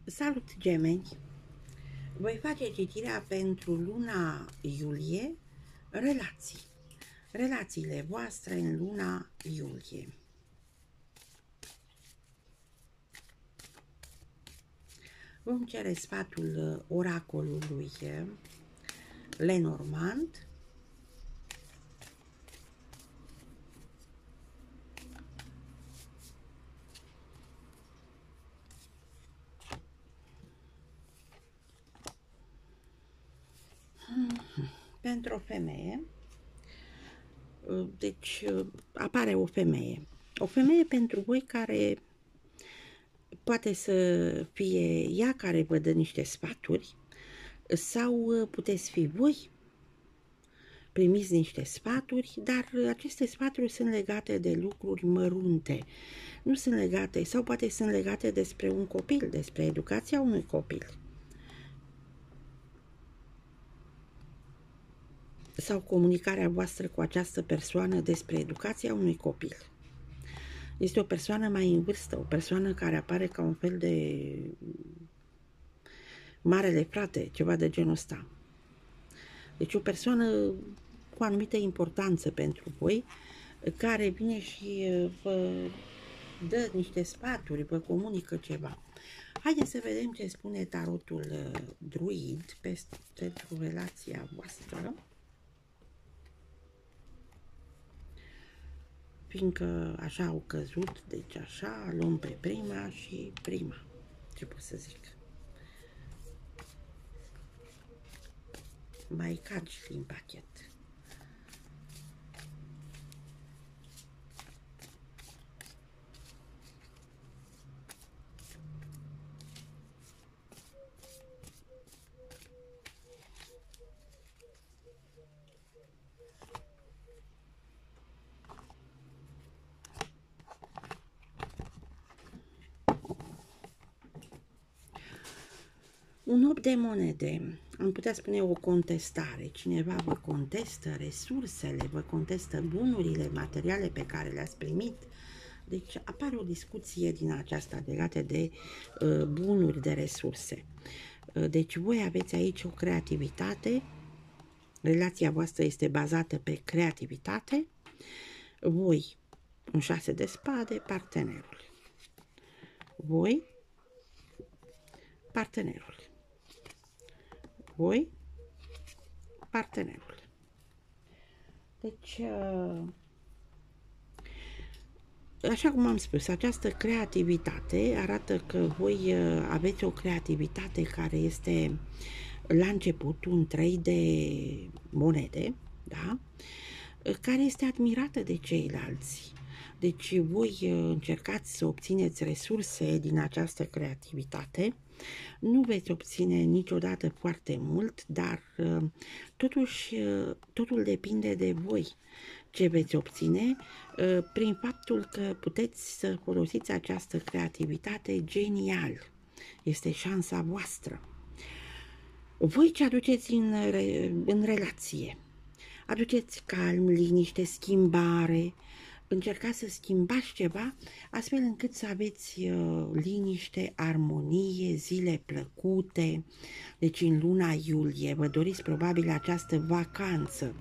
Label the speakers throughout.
Speaker 1: Salut, gemeni! Voi face citirea pentru luna iulie, relații. Relațiile voastre în luna iulie. Vom cere sfatul oracolului Lenormand. Pentru o femeie, deci apare o femeie. O femeie pentru voi care poate să fie ea care vă dă niște sfaturi sau puteți fi voi, primiți niște sfaturi, dar aceste sfaturi sunt legate de lucruri mărunte. Nu sunt legate, sau poate sunt legate despre un copil, despre educația unui copil. Sau comunicarea voastră cu această persoană despre educația unui copil. Este o persoană mai în vârstă, o persoană care apare ca un fel de marele frate, ceva de genul ăsta. Deci o persoană cu anumită importanță pentru voi, care vine și vă dă niște sfaturi, vă comunică ceva. Haideți să vedem ce spune tarotul druid pentru relația voastră. Fiindcă așa au căzut, deci așa, luăm pe prima și prima. Ce pot să zic? Mai cad și în pachet. Un 8 de monede, am putea spune o contestare. Cineva vă contestă resursele, vă contestă bunurile materiale pe care le-ați primit. Deci apare o discuție din aceasta legată de bunuri, de resurse. Deci voi aveți aici o creativitate, relația voastră este bazată pe creativitate. Voi, un 6 de spade, partenerul. Voi, partenerul. Voi, partenerul. Deci, așa cum am spus, această creativitate arată că voi aveți o creativitate care este la început un 3 de monede, da? Care este admirată de ceilalți. Deci voi încercați să obțineți resurse din această creativitate. Nu veți obține niciodată foarte mult, dar totuși totul depinde de voi ce veți obține prin faptul că puteți să folosiți această creativitate genial. Este șansa voastră. Voi ce aduceți în relație? Aduceți calm, liniște, schimbare. Încercați să schimbați ceva astfel încât să aveți liniște, armonie, zile plăcute. Deci în luna iulie vă doriți probabil această vacanță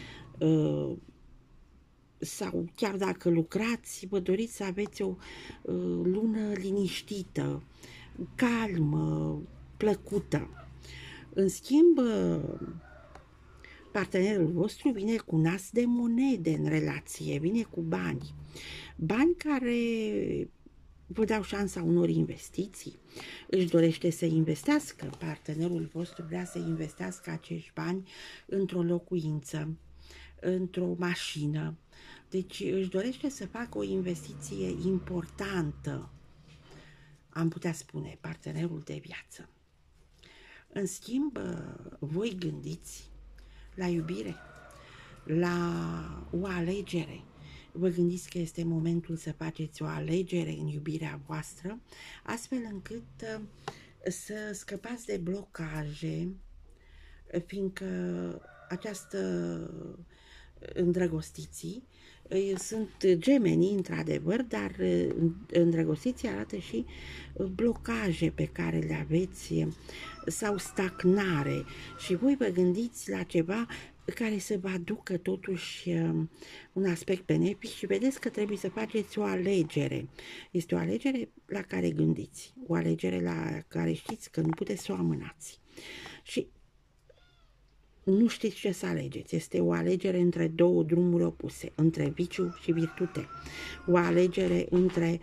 Speaker 1: sau chiar dacă lucrați, vă doriți să aveți o lună liniștită, calmă, plăcută. În schimb, partenerul vostru vine cu un as de monede în relație, vine cu bani. Bani care vă dau șansa unor investiții. Își dorește să investească, partenerul vostru vrea să investească acești bani într-o locuință, într-o mașină. Deci își dorește să facă o investiție importantă, am putea spune, partenerul de viață. În schimb, voi gândiți la iubire, la o alegere. Vă gândiți că este momentul să faceți o alegere în iubirea voastră, astfel încât să scăpați de blocaje, fiindcă această îndrăgostiții Sunt gemenii, într-adevăr, dar îndrăgostiții arată și blocaje pe care le aveți sau stagnare și voi vă gândiți la ceva care să vă aducă totuși un aspect benefic și vedeți că trebuie să faceți o alegere. Este o alegere la care gândiți, o alegere la care știți că nu puteți să o amânați. Și nu știți ce să alegeți. Este o alegere între două drumuri opuse, între viciu și virtute. O alegere între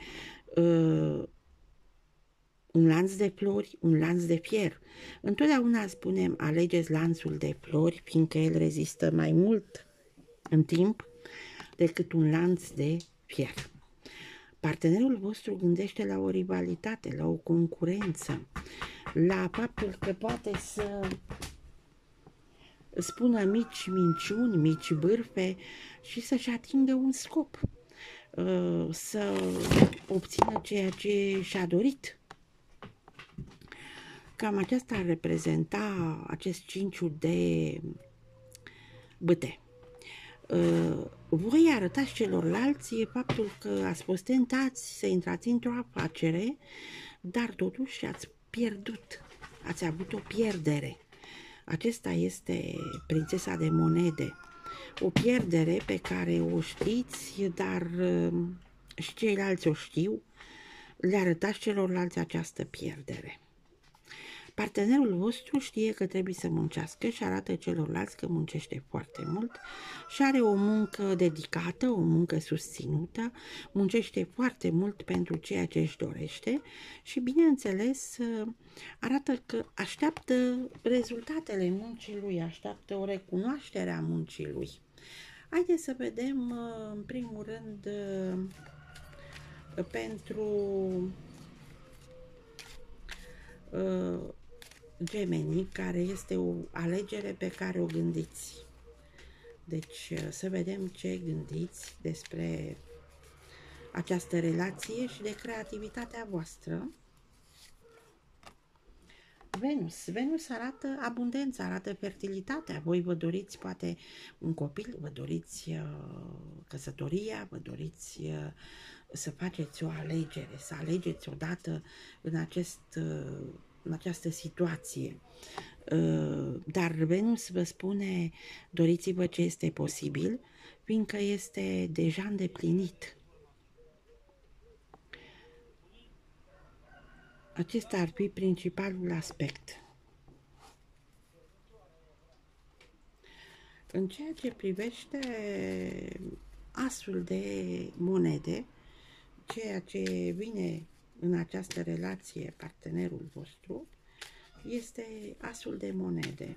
Speaker 1: un lanț de flori, un lanț de fier. Întotdeauna spunem, alegeți lanțul de flori, fiindcă el rezistă mai mult în timp decât un lanț de fier. Partenerul vostru gândește la o rivalitate, la o concurență, la faptul că poate să spună mici minciuni, mici bârfe și să-și atingă un scop, să obțină ceea ce și-a dorit. Cam aceasta ar reprezenta acest cinciu de bâte. Voi arătați celorlalți faptul că ați fost tentați să intrați într-o afacere, dar totuși ați pierdut, ați avut o pierdere. Acesta este prințesa de monede, o pierdere pe care o știți, dar și ceilalți o știu, le arătați celorlalți această pierdere. Partenerul vostru știe că trebuie să muncească și arată celorlalți că muncește foarte mult și are o muncă dedicată, o muncă susținută, muncește foarte mult pentru ceea ce își dorește și, bineînțeles, arată că așteaptă rezultatele muncii lui, așteaptă o recunoaștere a muncii lui. Haideți să vedem, în primul rând, pentru gemenii, care este o alegere pe care o gândiți. Deci să vedem ce gândiți despre această relație și de creativitatea voastră. Venus arată abundența, arată fertilitatea. Voi vă doriți poate un copil, vă doriți căsătoria, vă doriți să faceți o alegere, să alegeți odată în această situație. Dar Venus vă spune, doriți-vă ce este posibil, fiindcă este deja îndeplinit. Acesta ar fi principalul aspect. În ceea ce privește asul de monede, ceea ce vine în această relație partenerul vostru, este asul de monede.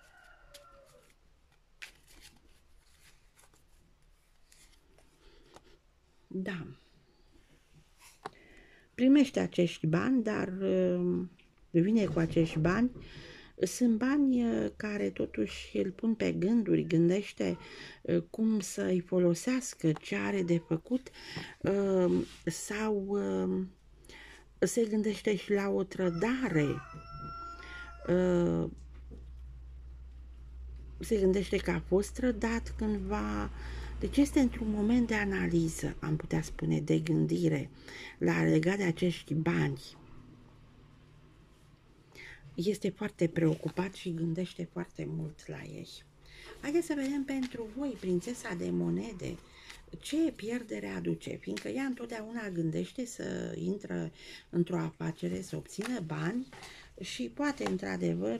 Speaker 1: Da. Primește acești bani, dar vine cu acești bani. Sunt bani care totuși îl pun pe gânduri, gândește cum să-i folosească, ce are de făcut, sau se gândește și la o trădare. Se gândește că a fost trădat cândva. Deci este într-un moment de analiză, am putea spune, de gândire, legat de acești bani. Este foarte preocupat și gândește foarte mult la ei. Haideți să vedem pentru voi, prințesa de monede, ce pierdere aduce, fiindcă ea întotdeauna gândește să intră într-o afacere, să obțină bani și poate, într-adevăr,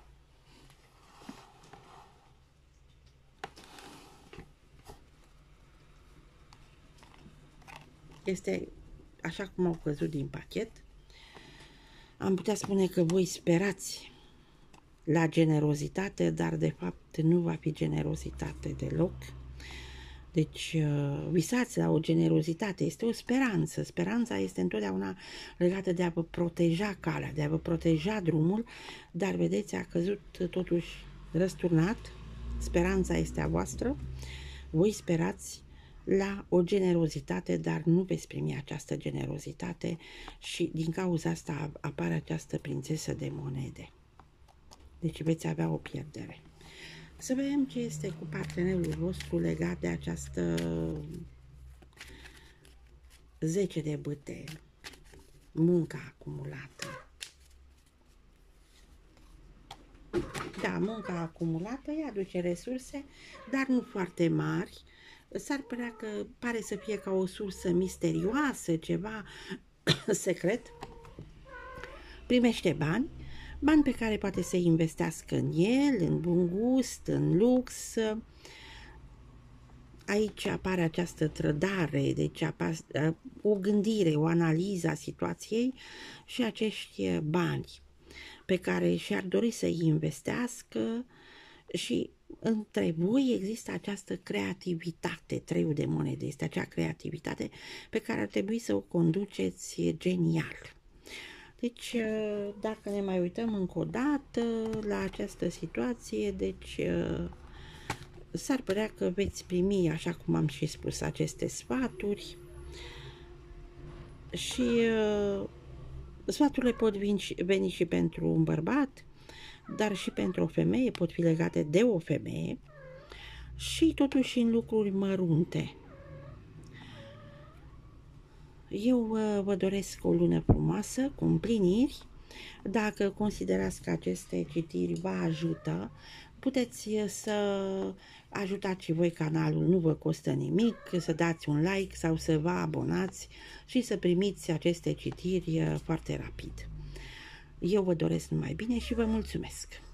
Speaker 1: este așa cum au căzut din pachet. Am putea spune că voi sperați la generozitate, dar de fapt nu va fi generozitate deloc. Deci visați la o generozitate, este o speranță. Speranța este întotdeauna legată de a vă proteja calea, de a vă proteja drumul, dar vedeți, a căzut totuși răsturnat. Speranța este a voastră. Voi sperați la o generozitate, dar nu veți primi această generozitate și din cauza asta apare această prințesă de monede. Deci veți avea o pierdere. Să vedem ce este cu partenerul vostru legat de această 10 de bâte, munca acumulată. Da, munca acumulată îi aduce resurse, dar nu foarte mari. S-ar părea că pare să fie ca o sursă misterioasă, ceva secret. Primește bani, bani pe care poate să investească în el, în bun gust, în lux. Aici apare această trădare, deci o gândire, o analiză a situației și acești bani pe care și-ar dori să-i investească și între voi există această creativitate, 3 de monede, este acea creativitate pe care ar trebui să o conduceți genial. Deci, dacă ne mai uităm încă o dată la această situație, deci s-ar părea că veți primi, așa cum am și spus, aceste sfaturi și sfaturile pot veni și pentru un bărbat, dar și pentru o femeie, pot fi legate de o femeie și totuși în lucruri mărunte. Eu vă doresc o lună frumoasă, cu împliniri. Dacă considerați că aceste citiri vă ajută, puteți să ajutați și voi canalul, nu vă costă nimic, să dați un like sau să vă abonați și să primiți aceste citiri foarte rapid. Eu vă doresc numai bine și vă mulțumesc!